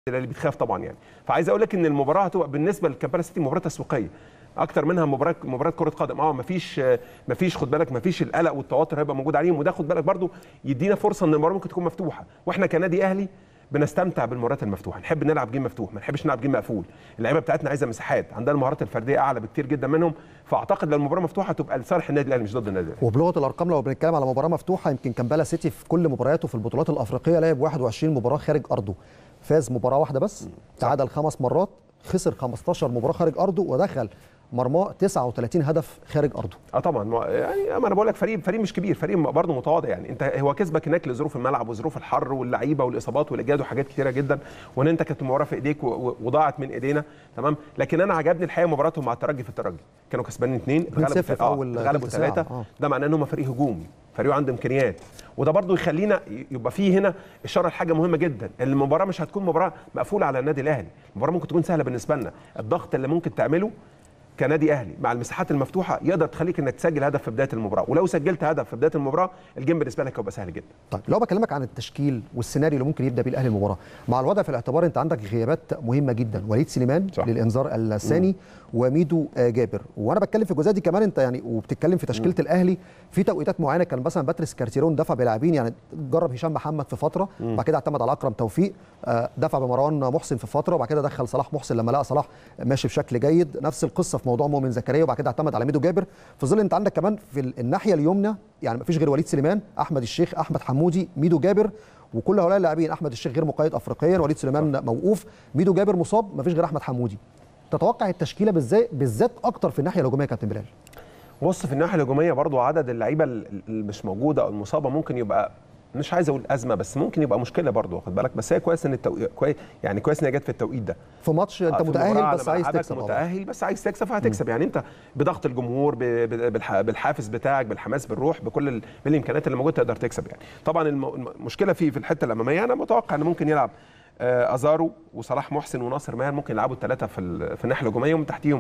اللي بتخاف طبعا يعني. فعايز اقول لك ان المباراه هتبقى بالنسبه لكامبالا سيتي مباراه تسويقيه اكتر منها مباراه كره قدم. مفيش خد بالك، مفيش القلق والتوتر هيبقى موجود عليهم، وده خد بالك برضو يدينا فرصه ان المباراه ممكن تكون مفتوحه، واحنا كنادي اهلي بنستمتع بالمباريات المفتوحه، نحب نلعب جيم مفتوح، ما نحبش نلعب جيم مقفول. اللعيبه بتاعتنا عايزه مساحات، عندنا المهارات الفرديه اعلى بكتير جدا منهم، فاعتقد لو المباراه مفتوحه تبقى لصالح النادي الاهلي مش ضد النادي الاهلي. وبلغه الارقام لو بنتكلم على مباراه مفتوحه، يمكن كامبالا سيتي في كل مبارياته في البطولات الافريقيه لعب 21 مباراه خارج ارضه، فاز مباراه واحده بس، تعادل 5 مرات، خسر 15 مباراه خارج ارضه، ودخل مرماه 39 هدف خارج ارضه. طبعا يعني انا بقول لك فريق مش كبير، فريق برضه متواضع يعني. انت هو كسبك هناك لظروف الملعب وظروف الحر واللعيبه والاصابات والاجهاد وحاجات كتيره جدا، وان انت كانت المباراه في ايديك وضاعت من ايدينا، تمام. لكن انا عجبني الحقيقه مباراتهم مع الترجي في الترجي، كانوا كسبانين 2 اتغلبوا 3. ده معناه ان هم فريق هجومي، فريق عنده امكانيات، وده برضه يخلينا يبقى فيه هنا اشاره لحاجه مهمه جدا، المباراه مش هتكون مباراه مقفوله على النادي الاهلي، المباراه ممكن تكون سهله بالنسبه لنا. الضغط اللي ممكن تعمله كنادي اهلي مع المساحات المفتوحه يقدر تخليك انك تسجل هدف في بدايه المباراه، ولو سجلت هدف في بدايه المباراه الجيم بالنسبه لك هيبقى سهل جدا. طيب لو بكلمك عن التشكيل والسيناريو اللي ممكن يبدا بيه الاهلي المباراه، مع الوضع في الاعتبار انت عندك غيابات مهمه جدا، وليد سليمان صح للانذار الثاني وميدو جابر، وانا بتكلم في الجزئيه دي كمان انت يعني وبتتكلم في تشكيله الاهلي في توقيتات معينه، كان مثلا باتريس كارتيرون دفع بلاعبين، يعني جرب هشام محمد في فتره، بعد كده اعتمد على اكرم توفيق، دفع بمروان محسن في فتره، وبعد كده دخل صلاح محسن لما لقى صلاح ماشي بشكل جيد، نفس القصه في موضوع مؤمن زكريا، وبعد كده اعتمد على ميدو جابر. في ظل انت عندك كمان في الناحيه اليمنى يعني مفيش غير وليد سليمان، احمد الشيخ، احمد حمودي، ميدو جابر، وكل هؤلاء اللاعبين، احمد الشيخ غير مقيد افريقيا، وليد سليمان موقوف، ميدو جابر مصاب، مفيش غير احمد حمودي. تتوقع التشكيله بالذات اكتر في الناحيه الهجوميه يا كابتن بلال؟ بص، في الناحيه الهجوميه برضو عدد اللعيبه اللي مش موجوده او المصابه ممكن يبقى، مش عايز اقول ازمه، بس ممكن يبقى مشكله برضو، واخد بالك. بس هي كويس ان كويس ان هي جت في التوقيت ده، في ماتش انت متاهل بس عايز تكسب، متاهل بس عايز تكسب فهتكسب. يعني انت بضغط الجمهور، بالحافز بتاعك، بالحماس، بالروح، بكل بالامكانيات اللي موجوده تقدر تكسب يعني. طبعا المشكله في الحته الاماميه، انا متوقع ان ممكن يلعب ازارو وصلاح محسن وناصر ماهر، ممكن يلعبوا الثلاثه في الناحيه الهجوميه، ومن تحتيهم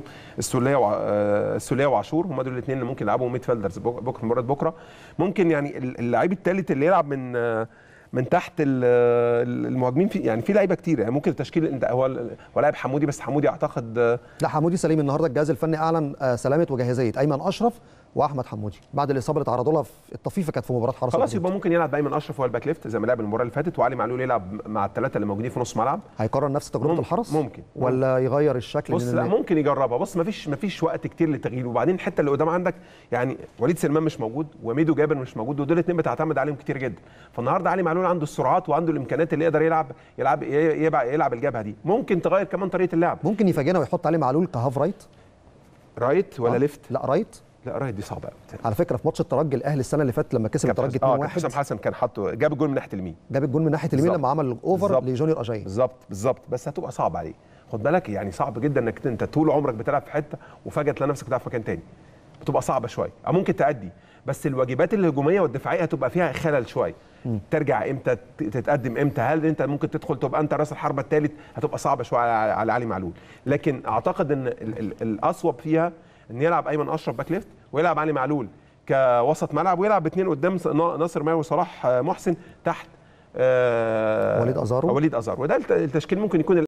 السوليه وعاشور، هم دول الاثنين اللي ممكن يلعبوا ميد فيلدرز بكره، مباراه بكره. ممكن يعني اللعيب الثالث اللي يلعب من تحت المهاجمين، في لعيبه كتير يعني. ممكن التشكيل هو لاعب حمودي، بس حمودي اعتقد لا، حمودي سليم. النهارده الجهاز الفني اعلن سلامه وجاهزيه ايمن اشرف واحمد حمودي بعد الاصابه اللي تعرضوا لها في الطفيفه، كانت في مباراه حرس خلاص. يبقى ممكن يلعب ايمن اشرف هو الباك ليفت زي ما لعب المباراه اللي فاتت، وعلي معلول يلعب مع الثلاثه اللي موجودين في نص ملعب. هيكرر نفس تجربه الحرس ممكن ولا يغير الشكل؟ بص لا، ممكن يجربها. بص، مفيش وقت كتير للتغيير، وبعدين الحته اللي قدام عندك يعني وليد سليمان مش موجود وميدو جابر مش موجود، ودول الاثنين بتعتمد عليهم كتير جدا. فالنهارده علي معلول عنده السرعات وعنده الامكانيات اللي يقدر يلعب الجبهه دي. ممكن تغير كمان طريقه اللعب، ممكن يفاجئنا ويحط علي معلول كهاف رايت ولا ليفت؟ لا رايت. لا، رايت دي صعبه قوي على فكره. في ماتش الترجي الاهلي السنه اللي فاتت لما كسب الترجي 2-1، حسام حسن كان جاب الجول من ناحيه اليمين، لما عمل الاوفر لجونيور اجاي. بالظبط. بس هتبقى صعبه عليه، خد بالك. يعني صعب جدا انك انت طول عمرك بتلعب في حته وفجاه تلاقي نفسك بتلعب في مكان تاني، بتبقى صعبه شويه، او ممكن تأدي، بس الواجبات الهجوميه والدفاعيه هتبقى فيها خلل شويه. ترجع امتى، تتقدم امتى، هل انت ممكن تدخل تبقى انت راس الحربه الثالث، هتبقى صعبه شويه على علي معلول. لكن اعتقد ان الاصوب فيها ان يلعب ايمن اشرف باك ليفت، ويلعب علي معلول كوسط ملعب، ويلعب باثنين قدام ناصر ماهر وصلاح محسن، تحت وليد ازارو، وده التشكيل ممكن يكون